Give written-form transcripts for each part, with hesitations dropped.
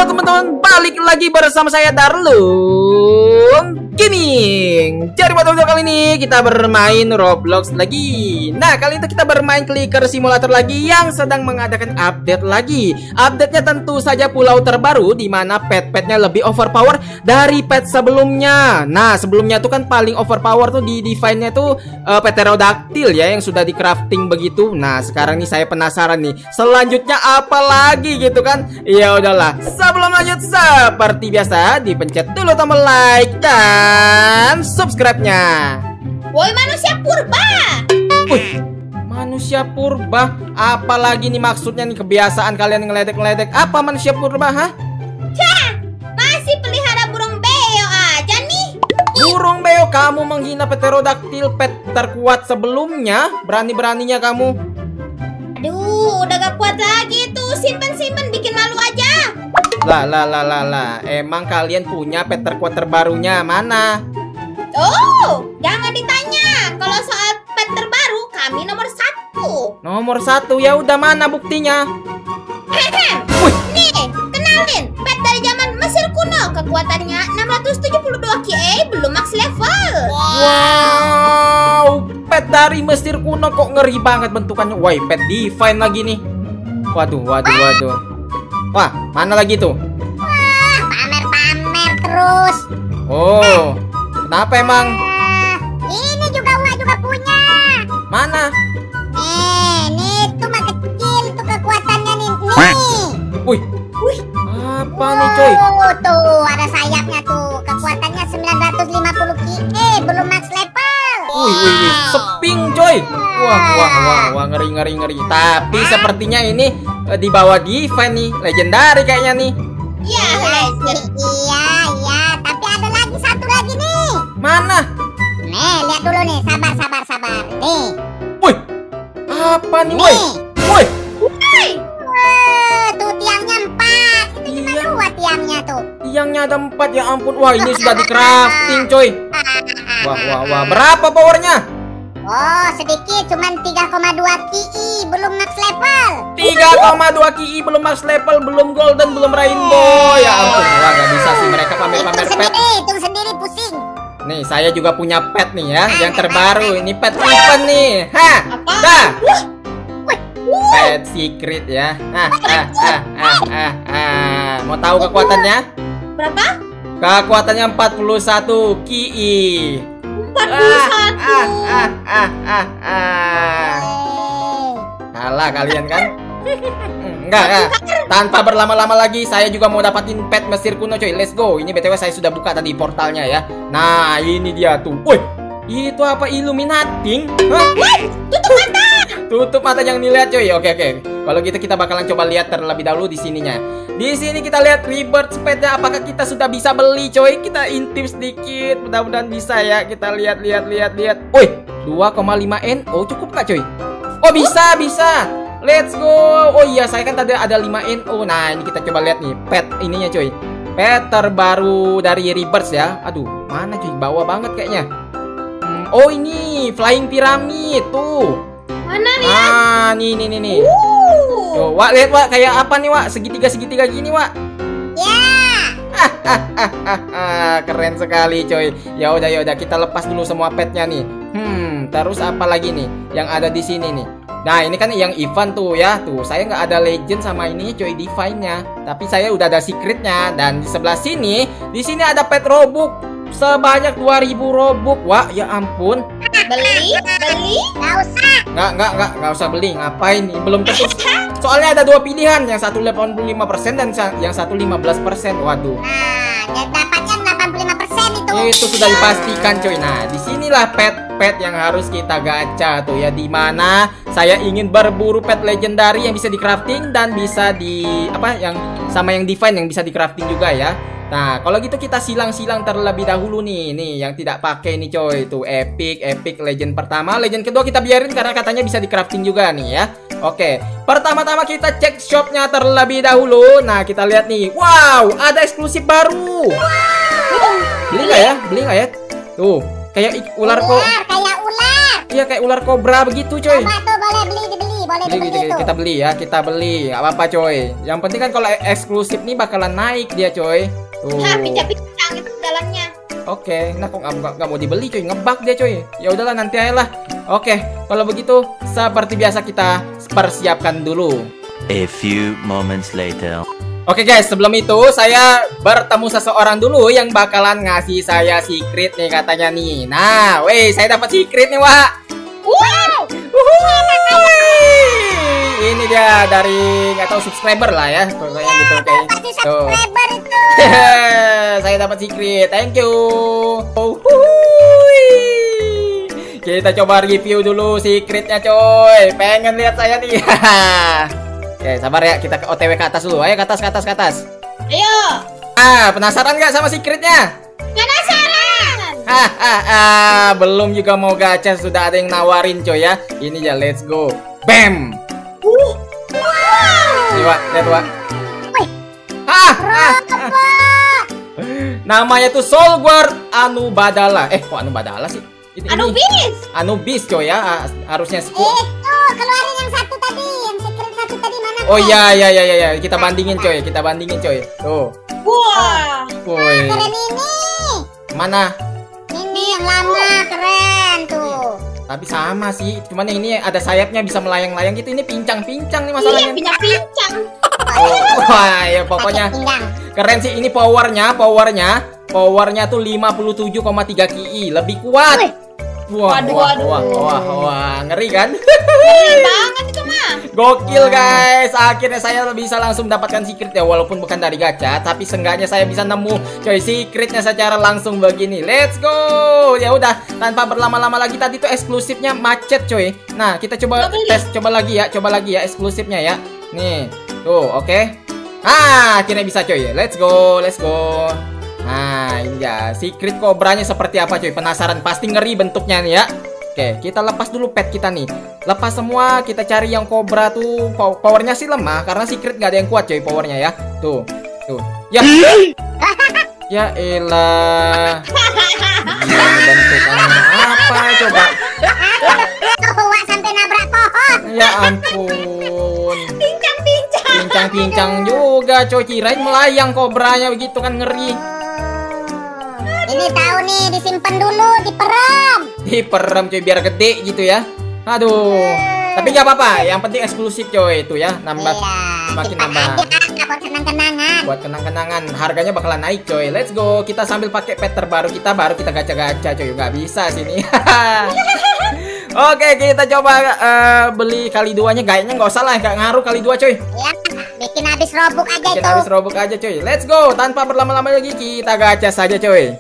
Halo teman-teman, balik lagi bersama saya Darlung Gaming. Jadi pada video kali ini kita bermain Roblox lagi. Nah, kali ini kita bermain Clicker Simulator lagi yang sedang mengadakan update lagi. Update-nya tentu saja pulau terbaru di mana pet-petnya lebih overpower dari pet sebelumnya. Nah, sebelumnya tuh kan paling overpower tuh di define-nya tuh Pterodactyl ya, yang sudah di crafting begitu. Nah, sekarang nih saya penasaran nih, selanjutnya apa lagi gitu kan? Ya udahlah, sebelum lanjut seperti biasa dipencet dulu tombol like dan subscribe-nya. Woi manusia purba. Wih, manusia purba? Apalagi nih maksudnya nih, kebiasaan kalian ngeledek-ngeledek. Apa manusia purba, ha? Cah, masih pelihara burung beo aja nih. Burung beo? Kamu menghina Pterodactyl, pet terkuat sebelumnya? Berani-beraninya kamu. Aduh, udah gak kuat lagi tuh. Simpen-simpen bikin malu aja. Lah. Emang kalian punya pet terkuat terbarunya mana? Oh, jangan ditanya. Kalau soal pet terbaru, kami nomor 1. Nomor 1, ya udah, mana buktinya? Nih, kenalin. Pet dari zaman Mesir kuno. Kekuatannya 672 KA, belum max level. Wow, pet dari Mesir kuno kok ngeri banget bentukannya. Wah, pet divine lagi nih. Waduh. Wah, mana lagi tuh? Wah, pamer-pamer terus. Oh, kenapa emang? Ini juga Wak juga punya. Mana? Nih tuh mah kecil tuh kekuatannya nih. Wih, apa nih coy? Tuh ada sayapnya tuh. Kekuatannya 950 KA, belum max level. Wih, seping coy. Wah, ngeri. Tapi sepertinya ini di bawah divine nih, legendary kayaknya nih. Iya, tapi ada lagi satu lagi nih. Mana? Nih, lihat dulu nih, sabar. Nih. Wih, apa nih, Nih. Wih. Tuh tiangnya 4. Itu cuma 2 tiangnya tuh. Tiangnya ada 4, ya ampun. Wah, ini sudah di crafting coy. Wah, berapa powernya? Oh, sedikit, cuman 3,2 KI, belum max level. 3,2 KI, belum max level, belum golden, belum rainbow. Ya ampun, wah gak bisa sih mereka pamer-pamer pet. Hitung sendiri pusing. Nih, saya juga punya pet nih ya, yang terbaru. Ini pet event nih. Hah, dah. Pet secret ya. Mau tahu kekuatannya? Berapa? Kekuatannya 41 KI. 41. Kalah kalian kan? Enggak. Tanpa berlama-lama lagi, saya juga mau dapatin pet Mesir kuno coy. Let's go. Ini BTW saya sudah buka tadi portalnya ya. Nah, ini dia tuh. Woi, itu apa, Illuminating? Tutup mata. Tutup mata, jangan dilihat coy. Oke. Kalau gitu kita bakalan coba lihat terlebih dahulu di sininya. Di sini kita lihat rebirth pet-nya, apakah kita sudah bisa beli coy? Kita intip sedikit, mudah-mudahan bisa ya. Kita lihat. Woi, 2,5 NO cukup nggak coy? Oh, bisa. Let's go. Oh iya, saya kan tadi ada 5 NO. Nah, ini kita coba lihat nih pet ininya coy. Pet terbaru dari rebirth ya. Aduh, mana coy? Bawah banget kayaknya. Oh, ini flying pyramid tuh. Mana nih? Ah, nih. Tuh, Wak, lihat Wak, kayak apa nih Wak? Segitiga gini Wak. Ya. Keren sekali coy. Ya udah kita lepas dulu semua petnya nih. Terus apa lagi nih yang ada di sini nih? Nah, ini kan yang event tuh ya. Tuh, saya nggak ada legend sama ini coy, divine-nya. Tapi saya udah ada secretnya. Dan di sebelah sini, di sini ada pet robux sebanyak 2000 robux. Wah, ya ampun. Beli? Nggak usah beli. Ngapain? Belum tentu. Soalnya ada 2 pilihan, yang satu 85% dan yang satu 15%. Waduh. Nah, dapatnya 85% itu. Itu sudah dipastikan coy. Nah, disinilah pet yang harus kita gacha tuh ya, dimana saya ingin berburu pet legendary yang bisa di crafting dan bisa di yang sama yang divine yang bisa di crafting juga ya. Nah, kalau gitu kita silang terlebih dahulu nih yang tidak pakai nih coy. Itu epic legend pertama, legend kedua kita biarin karena katanya bisa di crafting juga nih ya. Oke, pertama-tama kita cek shopnya terlebih dahulu. Nah, kita lihat nih. Wow, ada eksklusif baru. Beli nggak ya? Tuh, kayak ular kok. Kayak ular. Iya, kayak ular kobra begitu coy. Coba tuh boleh beli dibeli. boleh Beli, dibeli tuh. kita beli ya, kita beli. Gak apa-apa coy. Yang penting kan kalau eksklusif nih bakalan naik dia coy. Tuh. Hah, pincang-pincang itu dalamnya. Oke, nah kok nggak mau dibeli coy, ngebug dia coy. Ya udahlah nanti aja lah. Oke, kalau begitu seperti biasa kita persiapkan dulu. A few moments later. Oke guys, sebelum itu saya bertemu seseorang dulu yang bakalan ngasih saya secret nih katanya nih. Nah, weh, saya dapat secret nih, Wak. Wow. Ini dia dari nggak tahu subscriber lah ya, pokoknya gitu oke. Pasti Tuh. subscriber itu. Saya dapat secret, thank you. Kita coba review dulu secretnya coy. Pengen lihat saya nih. Oke, sabar ya, kita ke OTW ke atas dulu. Ayo ke atas, ke atas, ke atas. Ayo. Penasaran nggak sama secretnya? Penasaran. Belum juga mau gacha sudah ada yang nawarin coy ya. Ini ya, let's go. Bam. Wow. Nih Wak, lihat Wak. Wih. Namanya tuh Soul Guard Anubadala. Kok Anubadala sih? Ini Anubis. Anubis coy ya, harusnya sih. Tuh, keluarin yang satu tadi, yang secret satu tadi mana? Oh iya, kita bandingin coy, kita bandingin coy. Tuh. Wah. Woi. Keren ini. Mana? Ini yang lama keren tuh. Tapi sama sih, cuman yang ini ada sayapnya bisa melayang-layang gitu. Ini pincang-pincang nih Iya, masalahnya. pincang-pincang. Wah, ya pokoknya keren sih ini powernya tuh 57,3 ki, lebih kuat. Wah, ngeri kan? Keren banget itu mah. Gokil guys, akhirnya saya bisa langsung mendapatkan secret ya, walaupun bukan dari gacha, tapi seenggaknya saya bisa nemu coy secretnya secara langsung begini. Let's go. Ya udah, tanpa berlama-lama lagi, tadi tuh eksklusifnya macet coy. Nah, kita coba tes, coba lagi ya eksklusifnya ya. Nih, tuh, oke. Akhirnya bisa coy. Let's go. Nah, ini ya, secret kobranya seperti apa coy? Penasaran, pasti ngeri bentuknya nih ya. Oke, kita lepas dulu pet kita nih. Lepas semua, kita cari yang kobra tuh. Powernya sih lemah, karena secret gak ada yang kuat coy powernya ya. Tuh. Ya. Ya elah. Gila, bentukannya apa coba? Sampai nabrak pohon. Ya ampun. Pincang-pincang juga coy, kirain melayang kobranya begitu kan, ngeri. Ini tahu nih, disimpan dulu, Diperem coy biar gede gitu ya. Aduh. Tapi nggak apa-apa, yang penting eksklusif coy itu ya, nambah makin nambah. Buat kenang-kenangan. Buat kenang-kenangan, harganya bakalan naik coy. Let's go, kita sambil pakai pet terbaru kita, baru kita gacha-gacha coy. Nggak bisa sini. Oke, kita coba beli kali duanya. Kayaknya nggak usah lah, nggak ngaruh kali dua coy. Ya, bikin habis robok aja Bikin itu. habis robok aja coy. Let's go, tanpa berlama-lama lagi kita gacha saja coy.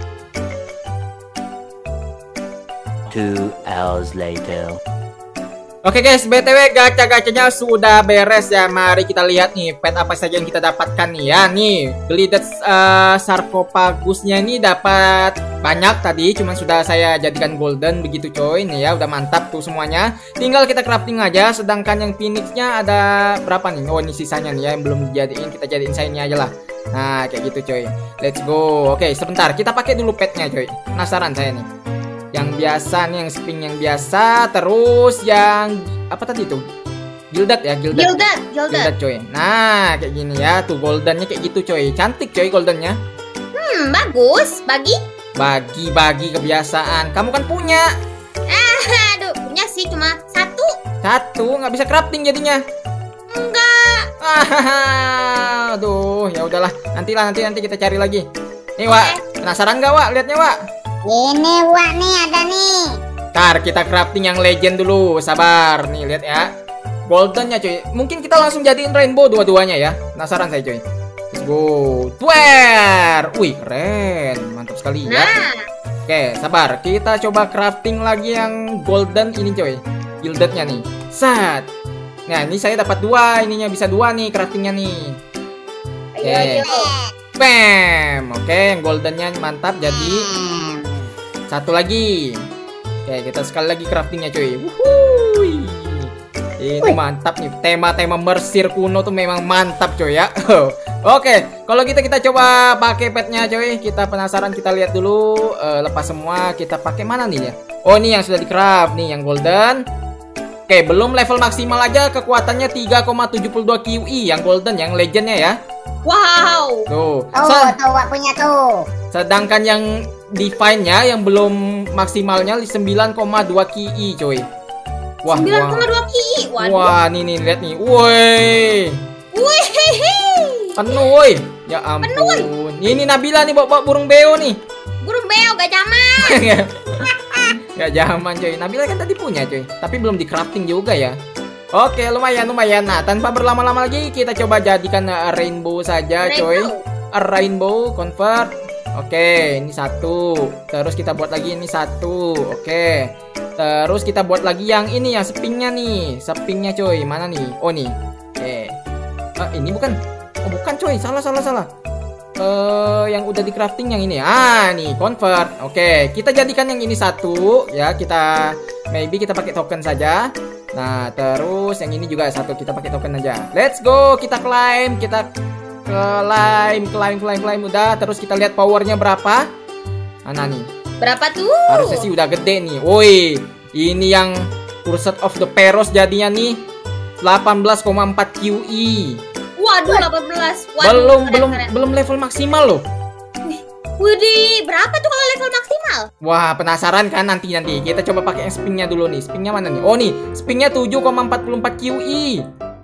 Two hours later. Oke guys, BTW gacha-gachanya sudah beres ya. Mari kita lihat nih pet apa saja yang kita dapatkan nih ya. Nih, Bleeded Sarcophagusnya ini dapat banyak tadi, cuman sudah saya jadikan golden begitu coy. Nih ya, udah mantap tuh semuanya. Tinggal kita crafting aja. Sedangkan yang Phoenixnya ada berapa nih? Oh, ini sisanya nih ya yang belum dijadiin, kita jadiin saya ini aja lah. Nah, kayak gitu coy. Let's go. Oke, sebentar kita pakai dulu petnya coy. Penasaran saya nih. Yang biasa nih, yang spin yang biasa, terus yang apa tadi tuh? Gilded ya, Gilded coy. Nah, kayak gini ya, tuh goldennya kayak gitu coy. Cantik coy goldennya. Bagus. Bagi kebiasaan. Kamu kan punya. Aduh, punya sih cuma satu. Nggak bisa crafting jadinya. Enggak. Aduh, ya udahlah. Nanti kita cari lagi. Nih, Wak. Penasaran nggak, Wak? Lihatnya, Wak. Ini Wak nih, ada nih. Ntar kita crafting yang legend dulu. Sabar. Nih, lihat ya. Goldennya coy. Mungkin kita langsung jadiin rainbow dua-duanya ya. Penasaran saya coy. Let's go. Tuer. Wih, keren. Mantap sekali ya. Oke, sabar. Kita coba crafting lagi yang golden ini coy. Gildednya nih. Set. Nah, ini saya dapat dua. Ininya bisa dua nih craftingnya nih. Ayo. Bam. Oke, yang goldennya mantap jadi. Satu lagi. Oke, kita sekali lagi craftingnya cuy. Wuhui. Ini mantap nih. Tema-tema Mesir kuno tuh memang mantap cuy ya. Oke, kalau gitu kita coba pakai petnya cuy. Kita penasaran, kita lihat dulu. Lepas semua, kita pakai mana nih ya? Oh, ini yang sudah di craft nih, yang golden. Oke, belum level maksimal aja, kekuatannya 3,72 QI yang golden, yang legendnya ya. Wow. Tuh. Tuh, punya tuh. Sedangkan yang divine-nya yang belum maksimalnya 9,2 QI coy. Wah, 9,2 QI. Waduh. Wah, nih lihat nih. Woi. Penuh woi. Ya ampun. Ini Nabila nih bawa burung beo nih. Burung beo gak zaman. Gak zaman coy. Nabila kan tadi punya coy, tapi belum di crafting juga ya. Oke, lumayan. Nah, tanpa berlama-lama lagi kita coba jadikan rainbow saja coy. Rainbow convert. Oke, ini satu. Terus kita buat lagi ini satu. Oke. Terus kita buat lagi yang ini yang spinnya nih. Spinnya coy, mana nih? Oh nih. Oke. Ini bukan. Oh, bukan coy. Salah. Yang udah di crafting yang ini. Nih, convert. Oke, kita jadikan yang ini satu ya. Kita pakai token saja. Nah, terus yang ini juga satu, kita pakai token aja. Let's go, kita climb. Climb udah. Terus kita lihat powernya berapa. Mana nih? Berapa tuh? Harusnya sih udah gede nih. Woi, ini yang Curse of the Pharaoh jadinya nih 18,4 QI. Waduh, 18. Waduh, belum level maksimal loh. Widih, berapa tuh kalau level maksimal? Wah, penasaran kan? Nanti kita coba pakai yang spinnya dulu nih. Spinnya mana nih? Oh nih, spinnya 7,44 QI.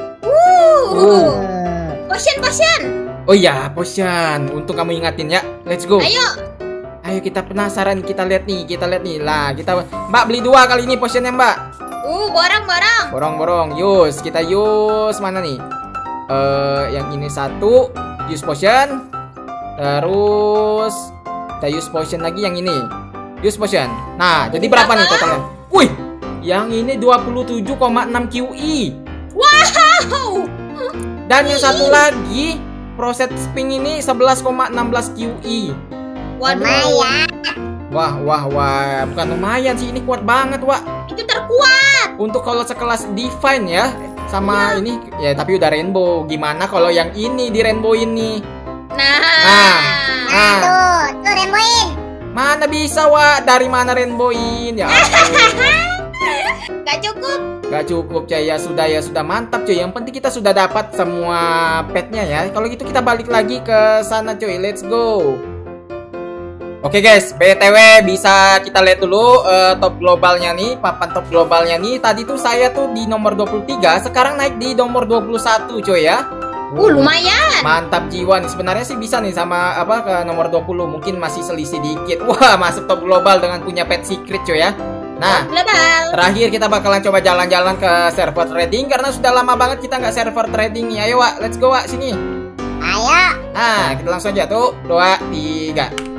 Potion. Oh iya, potion. Untung kamu ingatin ya. Let's go. Ayo kita penasaran, kita lihat nih. Lah, Mbak beli 2 kali ini potionnya, Mbak. Borong. Kita use mana nih? Yang ini satu, use potion. Terus kita use potion lagi yang ini. Use potion. Nah, jadi berapa nih totalnya? Wih, yang ini 27,6 QI. Wow. Dan yang satu lagi proses spin ini 11,16 QI. Waduh. Wah, bukan lumayan sih, ini kuat banget, Wak. Itu terkuat. Untuk kalau sekelas divine ya, sama ini ya, tapi udah rainbow. Gimana kalau yang ini di rainbow ini? Nah, tuh rainbowin. Mana bisa, Wak? Dari mana rainbowin? Ya ampun. Gak cukup coy. Ya sudah mantap coy. Yang penting kita sudah dapat semua petnya ya. Kalau gitu kita balik lagi ke sana coy. Let's go. Oke guys, BTW bisa kita lihat dulu top globalnya nih, papan top globalnya nih. Tadi tuh saya tuh di nomor 23, sekarang naik di nomor 21 coy ya. Lumayan. Mantap jiwa nih. Sebenarnya sih bisa nih sama ke nomor 20. Mungkin masih selisih dikit. Wah, masuk top global dengan punya pet secret coy ya. Nah, terakhir kita bakalan coba jalan-jalan ke server trading karena sudah lama banget kita nggak server trading nih. Ayo, Wak, let's go, Wak, sini. Ayo. Nah, kita langsung aja tuh. 2, 3.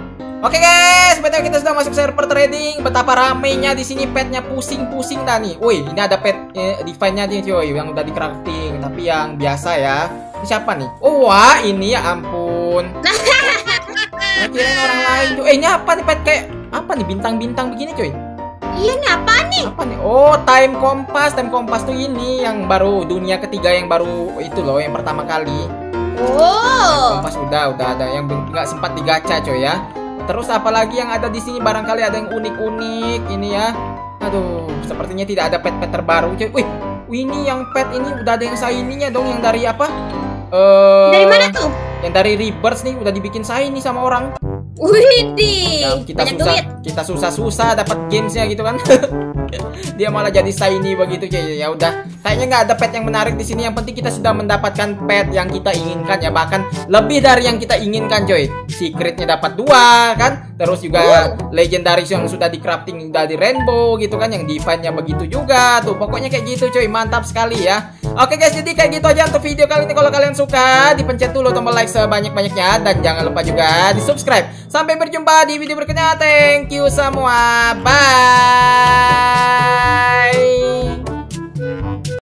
Oke guys, betul kita sudah masuk server trading. Betapa ramenya di sini, petnya pusing-pusing dah nih. Woi, ini ada pet divine-nya nih coy, yang udah di crafting, tapi yang biasa ya. Ini siapa nih? Oh, wah, ini ya ampun. Nah, kirain orang lain coy. Ini apa nih pet kayak apa nih bintang-bintang begini coy? Iya nih apa nih? Apa nih? Oh, time compass. Time compass tuh ini yang baru dunia ketiga yang baru itu loh, yang pertama kali. Oh. Kompas udah ada yang nggak sempat digacha coy ya. Terus apalagi yang ada di sini, barangkali ada yang unik-unik ini ya. Aduh, sepertinya tidak ada pet-pet terbaru coy. Wih, ini yang pet ini udah ada yang shiny-nya dong, yang dari apa? Dari mana tuh? Yang dari Rebirth nih udah dibikin shiny sama orang. Widih, Ya, banyak duit. kita susah-susah dapat gamesnya gitu kan. Dia malah jadi shiny begitu coy. Ya udah, kayaknya nggak ada pet yang menarik di sini. Yang penting kita sudah mendapatkan pet yang kita inginkan ya, bahkan lebih dari yang kita inginkan coy. Secretnya dapat 2 kan, terus juga legendaris yang sudah di crafting udah di rainbow gitu kan, yang divine-nya begitu juga tuh. Pokoknya kayak gitu coy, mantap sekali ya. Oke guys, jadi kayak gitu aja untuk video kali ini. Kalau kalian suka, dipencet dulu tombol like sebanyak-banyaknya, dan jangan lupa juga di subscribe. Sampai berjumpa di video berikutnya. Thank you semua. Bye.